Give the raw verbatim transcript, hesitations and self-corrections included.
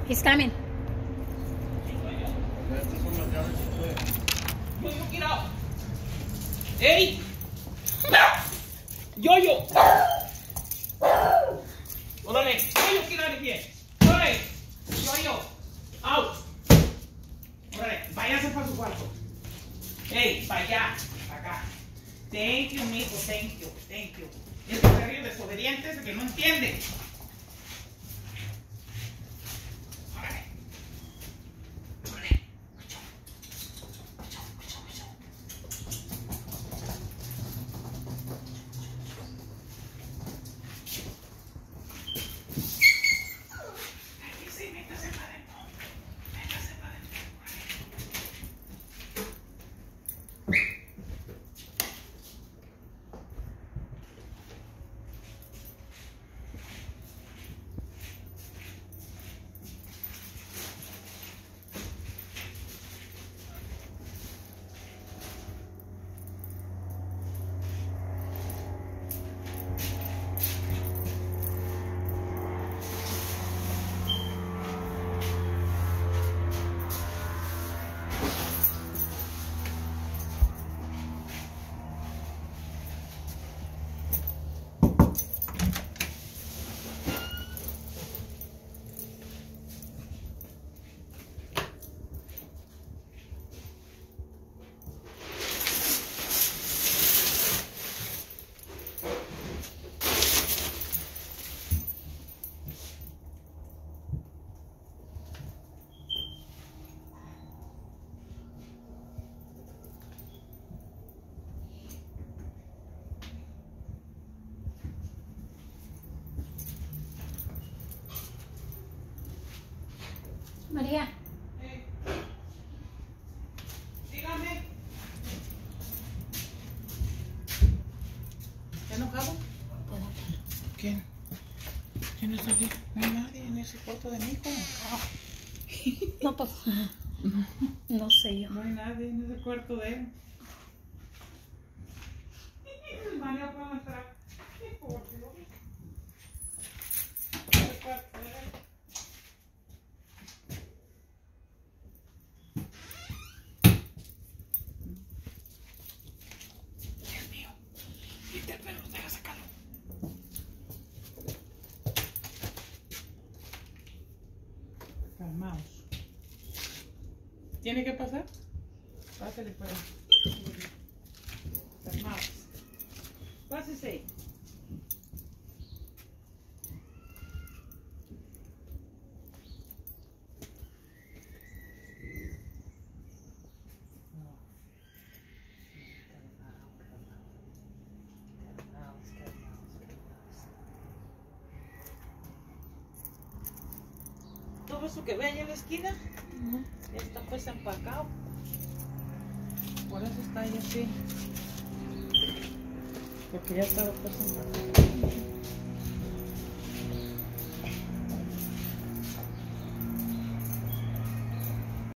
He's coming. Yo-yo, get out. ¡Ey! Yo-yo. Órale. Yo-yo, get out of here. Órale. Yo-yo. Out. Órale. Váyase para su cuarto. ¡Ey! Para allá. Para acá. Thank you, mijo. Thank you. Thank you. Es que serio desobediente es el que no entiende. Órale. Órale. Métase, métase para adentro. Métase para adentro. María. Hey. Dígame. ¿Está enojado? ¿Quién? ¿Quién está aquí? No hay nadie en ese cuarto de mi hijo. No, pues. No sé yo. No hay nadie en ese cuarto de él. El baño para entrar. Qué por Dios. El cuarto de él. Calmaos. ¿Tiene que pasar? Pásale para allá. Calmaos. Pásese. Todo eso que ve allá en la esquina, uh-huh, está pues empacado. Por eso está ahí así. Porque ya estaba pues empacado.